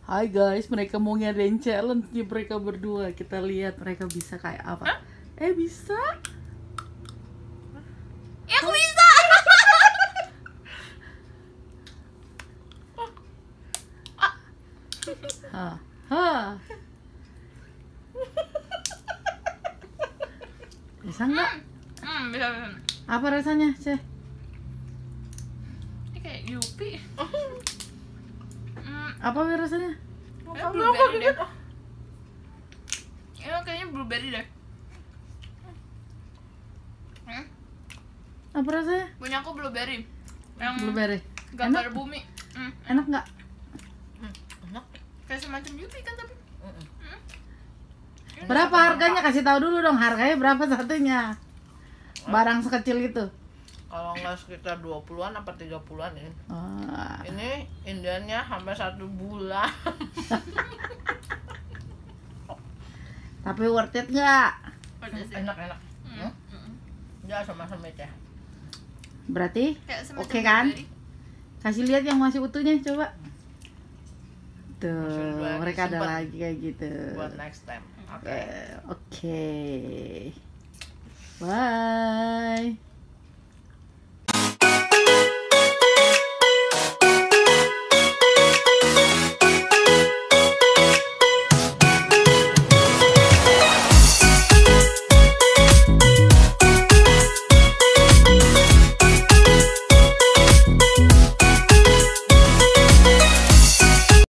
Hai guys, mereka mau ngadain challenge nih mereka berdua. Kita lihat mereka bisa kayak apa. Hah? Bisa? Ya aku bisa. Bisa nggak? Bisa. Apa rasanya, Ceh? Ini kayak Yupi. Apa rasanya? Blueberry deh. Ini kayaknya blueberry deh. Apa rasanya? Punya aku blueberry. Yang Blueberry. gambar Enak? bumi. Enak nggak? Enak. Kayak semacam Yupi kan tapi. Berapa harganya? Kasih tahu dulu dong, harganya berapa satunya? Barang sekecil itu. Kalau nggak sekitar 20-an apa 30-an ini. Oh. Ini Indiannya sampai 1 bulan. Tapi worth it nggak? Enak-enak. Ya sama-sama ya. Berarti Kayak semacam oke kan? blueberry. Kasih lihat yang masih utuhnya coba. Tuh, Masih udah mereka ada disimpan. lagi kayak gitu. Buat next time. Oke. Oke. Bye.